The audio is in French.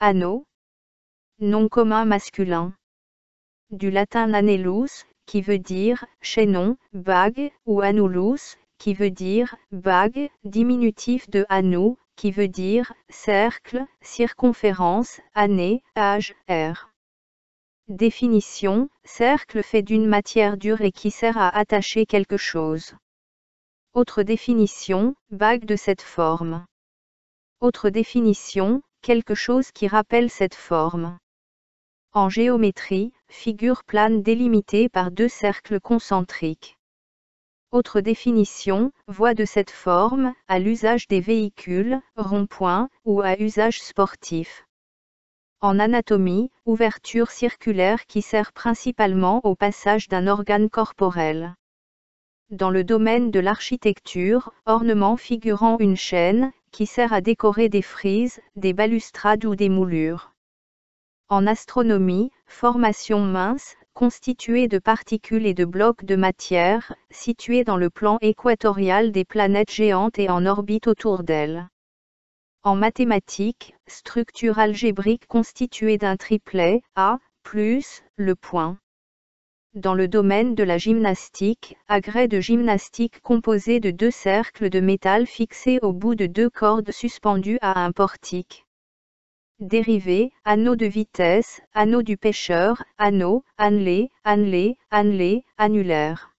anneau. Nom commun masculin. Du latin anellus, qui veut dire chaînon, bague, ou annulus, qui veut dire bague, diminutif de anneau, qui veut dire cercle, circonférence, année, âge, ère. Définition: cercle fait d'une matière dure et qui sert à attacher quelque chose. Autre définition: bague de cette forme. Autre définition: quelque chose qui rappelle cette forme. En géométrie, figure plane délimitée par deux cercles concentriques. Autre définition: voie de cette forme, à l'usage des véhicules, ronds-points, ou à usage sportif. En anatomie, ouverture circulaire qui sert principalement au passage d'un organe corporel. Dans le domaine de l'architecture, ornement figurant une chaîne, qui sert à décorer des frises, des balustrades ou des moulures. En astronomie, formation mince, constituée de particules et de blocs de matière, située dans le plan équatorial des planètes géantes et en orbite autour d'elles. En mathématiques, structure algébrique constituée d'un triplet, A, plus, le point. Dans le domaine de la gymnastique, agrès de gymnastique composé de deux cercles de métal fixés au bout de deux cordes suspendues à un portique. Dérivés, anneau de vitesse, anneau du pêcheur, anneau, annelé, annelé, annelé, annulaire.